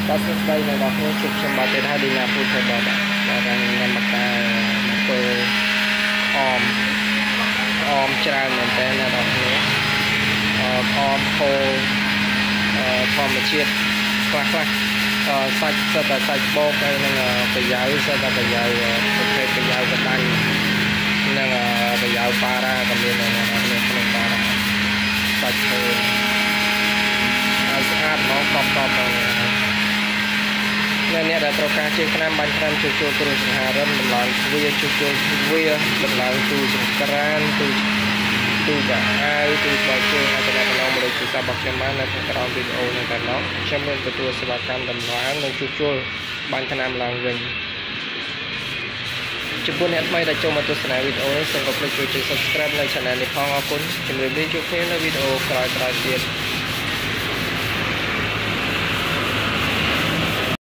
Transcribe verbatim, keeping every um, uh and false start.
បាទសួស្តីអ្នកនរគ្នាជួបខ្ញុំបាទទៀតហើយឌីណាពូថេបបាទបាទខ្ញុំមកតែធ្វើអមអមច្រើនមែនតើអ្នកនរគ្នាអមខោធម្មជាតិខ្លះខ្លះសាច់សិតតែសាច់បោកហើយនឹងប្រយោលសិតតែប្រយោលប្រភេទប្រយោលកដាញ់និងប្រយោលប៉ារ៉ាក៏មានអ្នកនរគ្នាក្នុងប៉ារ៉ាសាច់ធ្វើឲ្យស្អាតមកកប់កប់មកអ្នកដែលត្រូវការជាថ្នាំបាញ់ថ្នាំជួយជួយគ្រូសង្ហារឹមតម្លើងទ្វាជួយជួយទ្វាតម្លើងទូសង្ក្រានទូទូកាអាវទូស្បែកជើងអាចតំណងមកលើទូរស័ព្ទរបស់ខ្ញុំបាននៅក្នុងក្រោមវីដេអូនេះតែម្ដងខ្ញុំនឹងទទួលសេវាកម្មតម្លើងនិងជួយជួយបាញ់ថ្នាំឡើងវិញចំពោះអ្នកថ្មីដែលចូលមកទស្សនាវីដេអូនេះសូមកុំភ្លេចជួយចុច Subscribe នៅ Channel នេះផងអរគុណជំរាបលាជួបគ្នានៅវីដេអូក្រោយៗទៀត